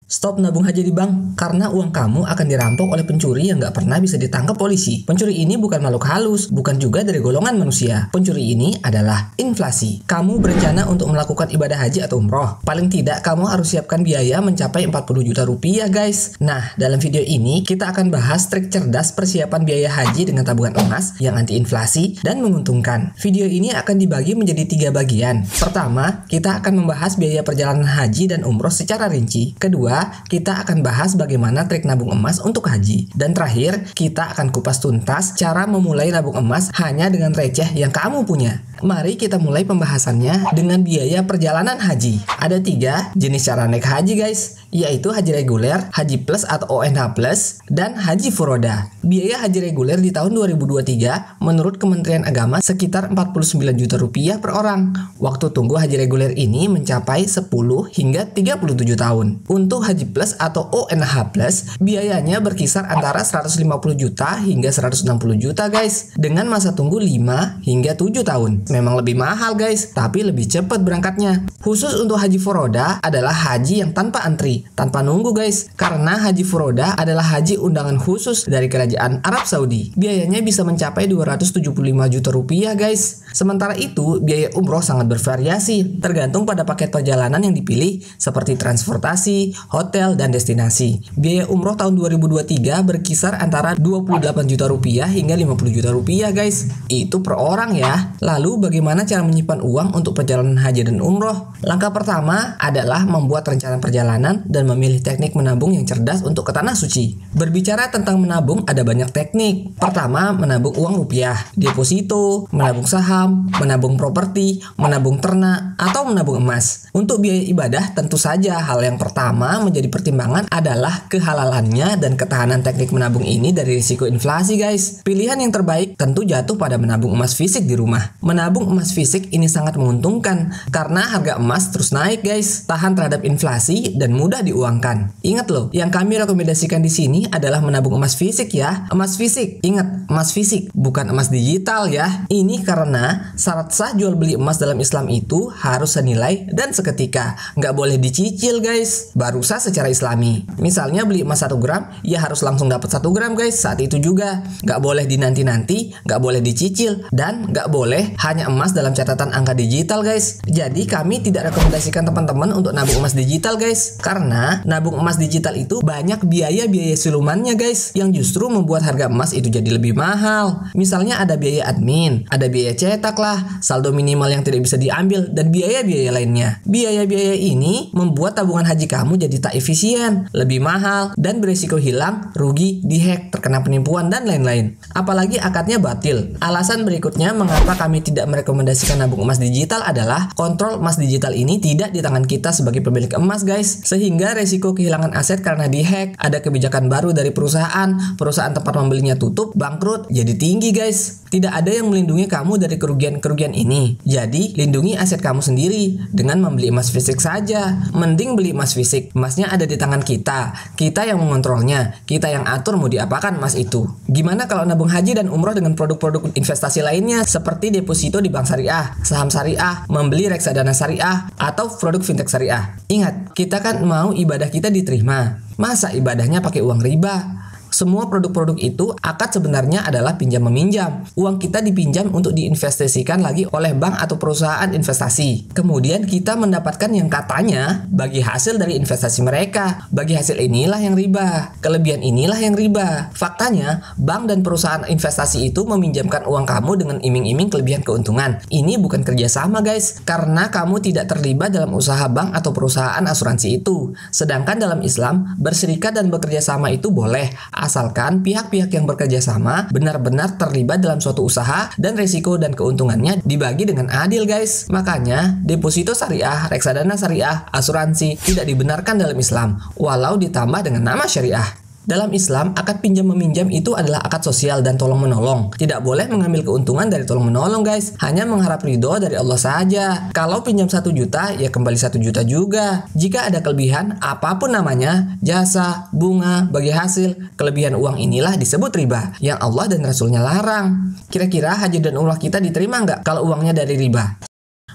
Stop nabung haji di bank, karena uang kamu akan dirampok oleh pencuri yang nggak pernah bisa ditangkap polisi. Pencuri ini bukan makhluk halus, bukan juga dari golongan manusia. Pencuri ini adalah inflasi. Kamu berencana untuk melakukan ibadah haji atau umroh. Paling tidak kamu harus siapkan biaya mencapai 40 juta rupiah guys. Nah, dalam video ini kita akan bahas trik cerdas persiapan biaya haji dengan tabungan emas yang anti inflasi dan menguntungkan. Video ini akan dibagi menjadi 3 bagian. Pertama, kita akan membahas biaya perjalanan haji dan umroh secara rinci. Kedua, kita akan bahas bagaimana trik nabung emas untuk haji. Dan terakhir, kita akan kupas tuntas cara memulai nabung emas hanya dengan receh yang kamu punya. Mari kita mulai pembahasannya dengan biaya perjalanan haji. Ada 3 jenis cara naik haji guys, yaitu haji reguler, haji plus atau ONH plus, dan haji furoda. Biaya haji reguler di tahun 2023 menurut Kementerian Agama sekitar 49 juta rupiah per orang. Waktu tunggu haji reguler ini mencapai 10 hingga 37 tahun. Untuk haji plus atau ONH plus, biayanya berkisar antara 150 juta hingga 160 juta guys, dengan masa tunggu 5 hingga 7 tahun. Memang lebih mahal guys, tapi lebih cepat berangkatnya. Khusus untuk haji furoda adalah haji yang tanpa antri, tanpa nunggu guys, karena haji furoda adalah haji undangan khusus dari Kerajaan Arab Saudi. Biayanya bisa mencapai 275 juta rupiah guys. Sementara itu, biaya umroh sangat bervariasi, tergantung pada paket perjalanan yang dipilih seperti transportasi, hotel, dan destinasi. Biaya umroh tahun 2023 berkisar antara 28 juta rupiah hingga 50 juta rupiah guys. Itu per orang ya. Lalu bagaimana cara menyimpan uang untuk perjalanan haji dan umroh? Langkah pertama adalah membuat rencana perjalanan dan memilih teknik menabung yang cerdas untuk ke tanah suci. Berbicara tentang menabung ada banyak teknik. Pertama, menabung uang rupiah, deposito, menabung saham, menabung properti, menabung ternak, atau menabung emas. Untuk biaya ibadah tentu saja hal yang pertama menjadi pertimbangan adalah kehalalannya dan ketahanan teknik menabung ini dari risiko inflasi guys. Pilihan yang terbaik tentu jatuh pada menabung emas fisik di rumah. Menabung emas fisik ini sangat menguntungkan karena harga emas terus naik guys, tahan terhadap inflasi dan mudah diuangkan. Ingat loh, yang kami rekomendasikan di sini adalah menabung emas fisik ya. Emas fisik, ingat emas fisik, bukan emas digital ya. Ini karena syarat sah jual beli emas dalam Islam itu harus senilai dan seketika, nggak boleh dicicil guys, baru sah secara Islami. Misalnya beli emas 1 gram, ya harus langsung dapat 1 gram guys saat itu juga. Nggak boleh dinanti-nanti, nggak boleh dicicil, dan nggak boleh hanya emas dalam catatan angka digital guys. Jadi kami tidak rekomendasikan teman-teman untuk nabung emas digital guys, karena nabung emas digital itu banyak biaya-biaya silumannya guys, yang justru membuat harga emas itu jadi lebih mahal. Misalnya ada biaya admin, ada biaya cetak lah, saldo minimal yang tidak bisa diambil, dan biaya-biaya lainnya. Biaya-biaya ini membuat tabungan haji kamu jadi tak efisien, lebih mahal, dan berisiko hilang, rugi, dihack, terkena penipuan, dan lain-lain. Apalagi akadnya batil. Alasan berikutnya mengapa kami tidak merekomendasikan nabung emas digital adalah kontrol emas digital ini tidak di tangan kita sebagai pemilik emas guys, sehingga resiko kehilangan aset karena dihack, ada kebijakan baru dari perusahaan tempat membelinya tutup, bangkrut, jadi tinggi guys. Tidak ada yang melindungi kamu dari kerugian-kerugian ini. Jadi lindungi aset kamu sendiri dengan membeli emas fisik saja. Mending beli emas fisik, emasnya ada di tangan kita yang mengontrolnya, kita yang atur mau diapakan emas itu. Gimana kalau nabung haji dan umroh dengan produk-produk investasi lainnya seperti deposito di bank syariah, saham syariah, membeli reksadana syariah, atau produk fintech syariah? Ingat, kita kan mau ibadah kita diterima. Masa ibadahnya pakai uang riba? Semua produk-produk itu akad sebenarnya adalah pinjam-meminjam. Uang kita dipinjam untuk diinvestasikan lagi oleh bank atau perusahaan investasi. Kemudian kita mendapatkan yang katanya bagi hasil dari investasi mereka. Bagi hasil inilah yang riba. Kelebihan inilah yang riba. Faktanya, bank dan perusahaan investasi itu meminjamkan uang kamu dengan iming-iming kelebihan keuntungan. Ini bukan kerjasama guys, karena kamu tidak terlibat dalam usaha bank atau perusahaan asuransi itu. Sedangkan dalam Islam, berserikat dan bekerja sama itu boleh, asalkan pihak-pihak yang bekerja sama benar-benar terlibat dalam suatu usaha dan risiko dan keuntungannya dibagi dengan adil guys. Makanya deposito syariah, reksadana syariah, asuransi tidak dibenarkan dalam Islam walau ditambah dengan nama syariah. Dalam Islam, akad pinjam-meminjam itu adalah akad sosial dan tolong-menolong. Tidak boleh mengambil keuntungan dari tolong-menolong guys, hanya mengharap ridho dari Allah saja. Kalau pinjam 1 juta, ya kembali 1 juta juga. Jika ada kelebihan, apapun namanya, jasa, bunga, bagi hasil, kelebihan uang inilah disebut riba, yang Allah dan Rasulnya larang. Kira-kira haji dan umrah kita diterima nggak kalau uangnya dari riba?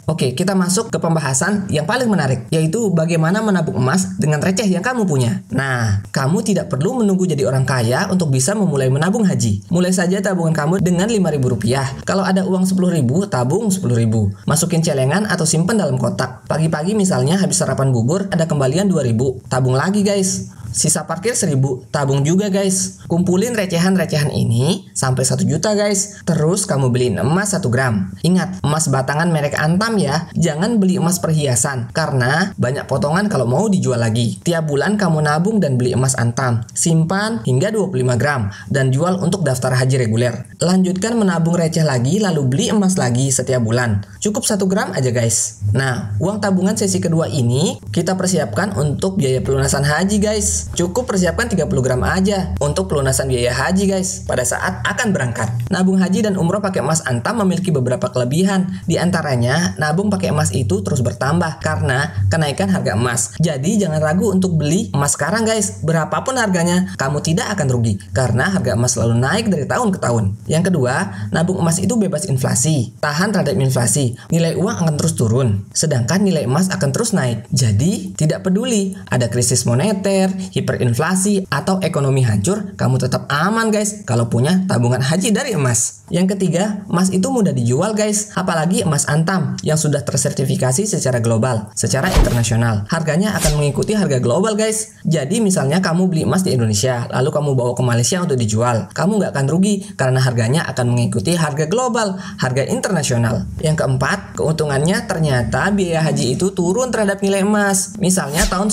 Oke, kita masuk ke pembahasan yang paling menarik, yaitu bagaimana menabung emas dengan receh yang kamu punya. Nah, kamu tidak perlu menunggu jadi orang kaya untuk bisa memulai menabung haji. Mulai saja tabungan kamu dengan Rp5.000. Kalau ada uang Rp10.000, tabung Rp10.000. Masukin celengan atau simpen dalam kotak. Pagi-pagi misalnya habis sarapan bubur, ada kembalian Rp2.000. Tabung lagi guys. Sisa parkir 1.000, tabung juga guys. Kumpulin recehan-recehan ini sampai 1 juta guys. Terus kamu beliin emas 1 gram. Ingat, emas batangan merek Antam ya. Jangan beli emas perhiasan, karena banyak potongan kalau mau dijual lagi. Tiap bulan kamu nabung dan beli emas Antam. Simpan hingga 25 gram dan jual untuk daftar haji reguler. Lanjutkan menabung receh lagi, lalu beli emas lagi setiap bulan. Cukup 1 gram aja guys. Nah, uang tabungan sesi kedua ini kita persiapkan untuk biaya pelunasan haji guys. Cukup persiapkan 30 gram aja untuk pelunasan biaya haji guys pada saat akan berangkat. Nabung haji dan umroh pakai emas Antam memiliki beberapa kelebihan. Di antaranya, nabung pakai emas itu terus bertambah karena kenaikan harga emas. Jadi jangan ragu untuk beli emas sekarang guys. Berapapun harganya, kamu tidak akan rugi karena harga emas selalu naik dari tahun ke tahun. Yang kedua, nabung emas itu bebas inflasi, tahan terhadap inflasi. Nilai uang akan terus turun, sedangkan nilai emas akan terus naik. Jadi tidak peduli ada krisis moneter, hiperinflasi, atau ekonomi hancur, kamu tetap aman guys kalau punya tabungan haji dari emas. Yang ketiga, emas itu mudah dijual guys, apalagi emas Antam yang sudah tersertifikasi secara global, secara internasional. Harganya akan mengikuti harga global guys. Jadi misalnya kamu beli emas di Indonesia, lalu kamu bawa ke Malaysia untuk dijual, kamu nggak akan rugi karena harganya akan mengikuti harga global, harga internasional. Yang keempat, keuntungannya ternyata biaya haji itu turun terhadap nilai emas. Misalnya tahun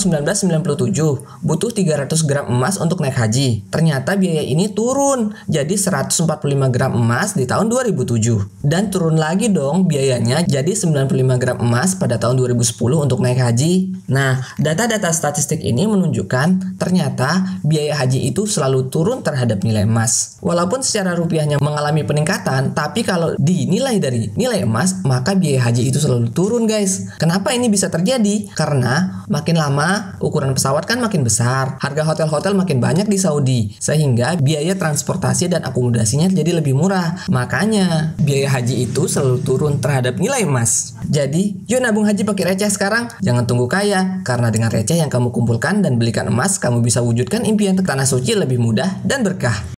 1997 butuh 300 gram emas untuk naik haji. Ternyata biaya ini turun jadi 145 gram emas di tahun 2007. Dan turun lagi dong biayanya jadi 95 gram emas pada tahun 2010 untuk naik haji. Nah, data-data statistik ini menunjukkan ternyata biaya haji itu selalu turun terhadap nilai emas. Walaupun secara rupiahnya mengalami peningkatan, tapi kalau dinilai dari nilai emas, maka biaya haji itu selalu turun guys. Kenapa ini bisa terjadi? Karena makin lama ukuran pesawat kan makin besar, harga hotel-hotel makin banyak di Saudi, sehingga biaya transportasi dan akomodasinya jadi lebih murah. Makanya biaya haji itu selalu turun terhadap nilai emas. Jadi yuk nabung haji pakai receh sekarang. Jangan tunggu kaya, karena dengan receh yang kamu kumpulkan dan belikan emas, kamu bisa wujudkan impian ke tanah suci lebih mudah dan berkah.